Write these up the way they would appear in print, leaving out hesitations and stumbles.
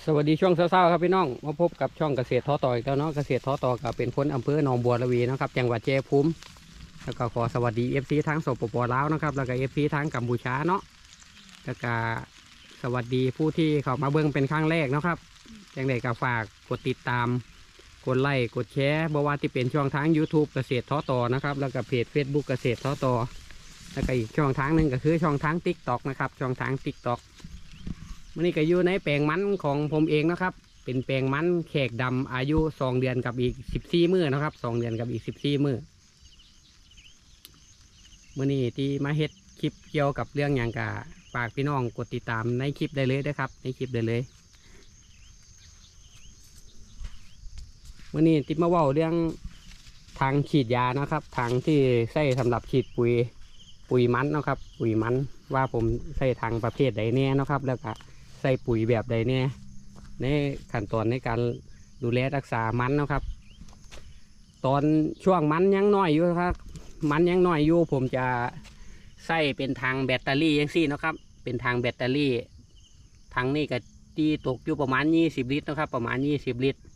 สวัสดีช่วงเช้าๆครับพี่น้องมาพบกับช่องเกษตรท้อต่ออีกแล้วเนาะเกษตรท้อต่อกับเป็นคนอำเภอหนองบัวระวีนะครับจังหวัดชัยภูมิแล้วก็ขอสวัสดีFCทั้งสปปลาวนะครับแล้วก็FCทั้งกัมพูชาเนาะแล้วก็สวัสดีผู้ที่เข้ามาเบิ่งเป็นครั้งแรกนะครับจังไดก็ฝากกดติดตามกดไลค์กดแชร์บ่ว่าที่เป็นช่องทาง YouTube เกษตรท้อต่อนะครับแล้วก็เพจ Facebook เกษตรท้อต่อแล้วก็อีกช่องทางหนึ่งก็คือช่องทาง TikTok นะครับช่องทาง TikTokวันนี้ก็อยู่ในแปลงมันของผมเองนะครับเป็นแปลงมันแขกดำอายุ2 เดือนกับอีก14 มื้อนะครับ2 เดือนกับอีก14 มื้อมื่อนี้ที่มาเฮ็ดคลิปเกี่ยวกับเรื่องอย่างกะฝากพี่น้องกดติดตามในคลิปได้เลยนะครับในคลิปได้เลยมื่อนี้ที่มาเว้าเรื่องทางฉีดยานะครับทางที่ใช้สำหรับฉีดปุ๋ยมันนะครับปุ๋ยมันว่าผมใช้ทางประเภทใดแน่นะครับแล้วก็ใส่ปุ๋ยแบบใดเนี่ยในขั้นตอนในการดูแลรักษามันนะครับตอนช่วงมันยังน้อยอยู่ครับมันยังน้อยอยู่ผมจะใส่เป็นทางแบตเตอรี่ยังซี่นะครับเป็นทางแบตเตอรี่ทางนี้ก็ตีตกอยู่ประมาณ20 ลิตรนะครับประมาณ20 ลิตร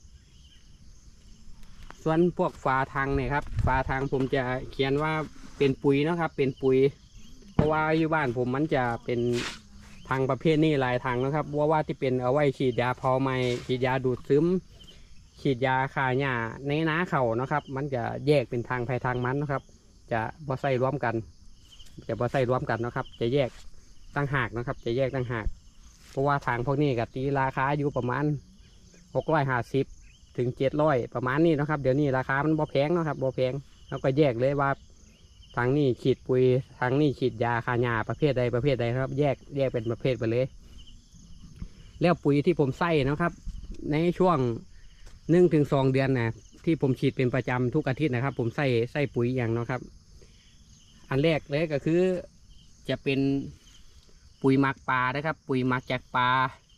ส่วนพวกฝาทางเนี่ยครับฝาทางผมจะเขียนว่าเป็นปุ๋ยนะครับเป็นปุ๋ยเพราะว่าอยู่บ้านผมมันจะเป็นทางประเภทนี้หลายทางนะครับว่าที่เป็นเอาไว้ฉีดยาเผาไหม้ฉีดยาดูดซึมฉีดยาฆ่าหญ้าในนาเขานะครับมันจะแยกเป็นทางภายทางมันนะครับจะบ่ใส่รวมกันนะครับจะแยกตั้งหากนะครับจะแยกตั้งหากเพราะว่าทางพวกนี้กับตีราคาอยู่ประมาณ650 ถึง 700ประมาณนี้นะครับเดี๋ยวนี้ราคามันบ่แพงนะครับบ่แพงแล้วก็แยกเลยว่าทางนี้ฉีดปุ๋ยทางนี้ฉีดยาฆ่าหญ้าประเภทใดครับแยกเป็นประเภทไปเลยแล้วปุ๋ยที่ผมใส่นะครับในช่วง1 ถึง 2 เดือนนะที่ผมฉีดเป็นประจำทุกอาทิตย์นะครับผมใส่ปุ๋ยอย่างนะครับอันแรกเลยก็คือจะเป็นปุ๋ยหมักปลานะครับปุ๋ยหมักจากปลา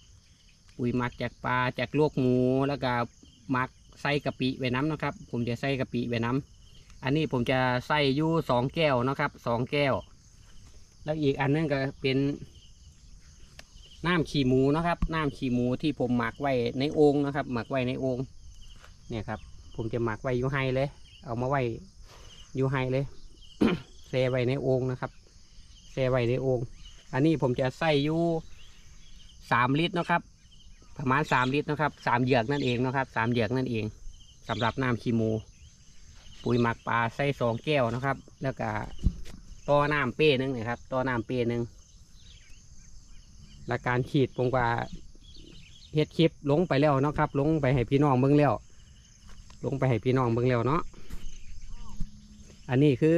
จากลวกหมูแล้วก็หมักใส่กะปิไว้น้ำนะครับผมจะใส่กะปิไว้น้ำอันนี้ผมจะใส่อยู่2 แก้วนะครับ2 แก้วแล้วอีกอันนึงก็เป็นน้ำขี้หมูนะครับน้ำขี้หมูที่ผมหมักไว้ในโอ่งนะครับหมักไว้ในโอ่งเนี่ยครับผมจะหมักไว้อยู่ไฮเลยเอามาไว้อยู่ไฮเลย แช่ไว้ในโอ่งนะครับแช่ไว้ในโอ่งอันนี้ผมจะใส่อยู่3 ลิตรนะครับประมาณ3 ลิตรนะครับ3 เหยือกนั่นเองนะครับ3 เหยือกนั่นเองสำหรับน้ำขี้หมูปุ๋ยหมักปลาใส่2 แก้วนะครับแล้วก็ต่อน้ำเป้นึงนะครับต่อน้ำเป้นึงและการฉีดผมก็เฮ็ดคลิปลงไปแล้วนะครับลงไปให้พี่น้องเบิ่งแล้วเนาะอันนี้คือ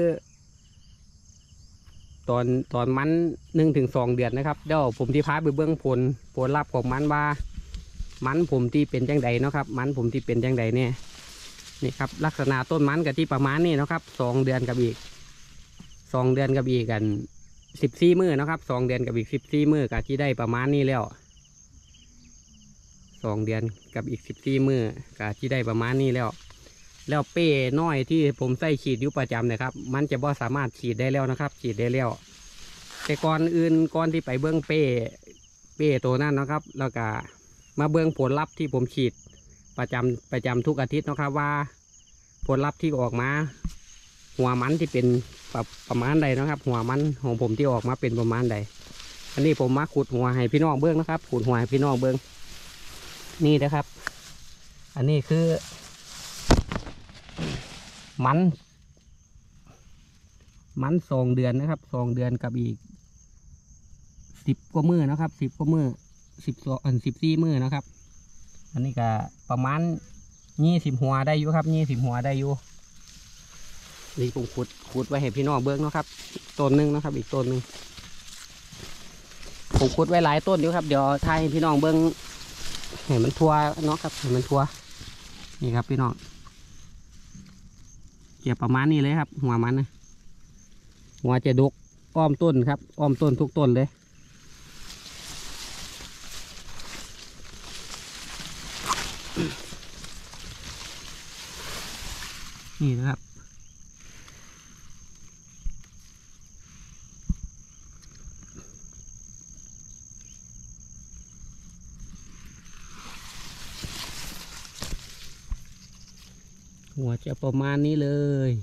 ตอนมัน1 ถึง 2 เดือนนะครับเดี๋ยวผมที่พาไปเบื้องผลลัพธ์ของมันว่ามันผมที่เป็นจังใดนะครับมันผมที่เป็นจังใดเนี่ยนี่ครับลักษณะต้นมันกับที่ประมาณนี้นะครับ2 เดือนกับอีกกัน14 มื้อนะครับ2 เดือนกับอีก14 มื้อกับที่ได้ประมาณนี้แล้ว2 เดือนกับอีก14 มื้อกับที่ได้ประมาณนี้แล้วเป้น้อยที่ผมใส่ฉีดอยู่ประจำนะครับมันจะบ่สามารถฉีดได้แล้วนะครับฉีดได้แล้วแต่ก่อนที่ไปเบื้องเป้ตัวนั้นนะครับ แล้วก็มาเบื้องผลลัพธ์ที่ผมฉีดประจำทุกอาทิตย์นะครับว่าผลลัพธ์ที่ออกมาหัวมันที่เป็นประมาณใดนะครับหัวมันของผมที่ออกมาเป็นประมาณใดอันนี้ผมมาขุดหัวให้พี่น้องเบื้องนะครับขุดหัวให้พี่น้องเบื้องนี่นะครับอันนี้คือมัน2 เดือนนะครับ2 เดือนกับอีก10 กว่ามื้อนะครับ10 กว่ามื้อ14 มื้อนะครับอันนี้ก็ประมาณ20 หัวได้อยู่ครับ20 หัวได้อยู่นี่ผมขุดไว้ให้พี่น้องเบิ้งนะครับต้นหนึ่งนะครับอีกต้นหนึ่งผมขุดไว้หลายต้นอยู่ครับเดี๋ยวทายให้พี่น้องเบิ้งเห็นมันทั่วเนาะครับเห็นมันทั่วนี่ครับพี่น้องเกี่ยวประมาณนี้เลยครับหัวมันนะหัวจะดกอ้อมต้นครับอ้อมต้นทุกต้นเลยนี่นะครับหัวจะประมาณนี้เลย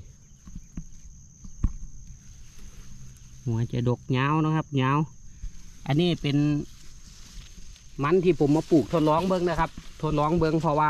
หัวจะดกยาวนะครับยาวอันนี้เป็นมันที่ผมมาปลูกทดลองเบิ้งนะครับทดลองเบิ้งเพราะว่า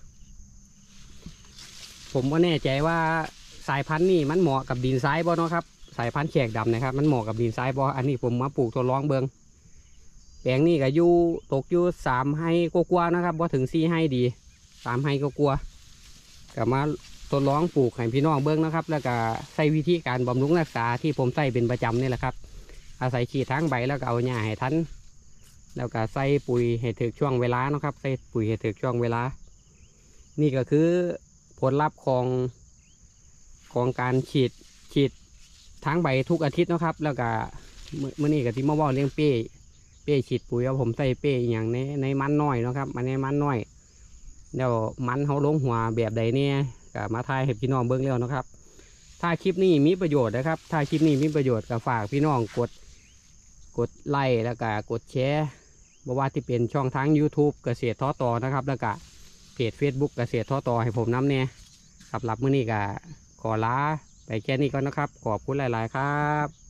ผมก็แน่ใจว่าสายพันธุ์นี่มันเหมาะกับดินทรายบ่เนาะครับสายพันธุ์แขกดำนะครับมันเหมาะกับดินทรายบ่อันนี้ผมมาปลูกทดลองเบิ้งแปลงนี่ก็อยู่ตกอยู่3 ไร่กว่าๆนะครับว่าถึง4 ไร่ดี3 ไร่กว่าๆก็มาทดลองปลูกให้พี่น้องเบิ้งนะครับแล้วก็ใส่วิธีการบำรุงรักษาที่ผมใส่เป็นประจำนี่แหละครับอาศัยฉีดทั้งใบแล้วก็เอาหญ้าให้ทันแล้วก็ใส่ปุ๋ยให้ถึกช่วงเวลานะครับใส่ปุ๋ยให้ถึกช่วงเวลานี่ก็คือผลลัพธ์ของการฉีดทั้งใบทุกอาทิตย์นะครับแล้วก็เมื่อนี้ก็ที่มาว่าเลี้ยงเป้ฉีดปุ๋ยผมใส่เป้อย่างในมันน้อยนะครับมันในมันน้อยเดี๋ยวมันเขาลงหัวแบบใดเนี่ยก็มาทายให้พี่น้องเบิ้งแล้วนะครับถ้าคลิปนี้มีประโยชน์นะครับถ้าคลิปนี้มีประโยชน์ก็ฝากพี่น้องกดไลค์แล้วก็กดแชร์บอกว่าที่เป็นช่องทาง YouTube เกษตรท้อต่อนะครับแล้วก็เพจ Facebook เกษตรท้อต่อให้ผมน้ำเนี่ยสำหรับมื้อนี้ก็ขอลาไปแค่นี้ก่อนนะครับขอบคุณหลายๆครับ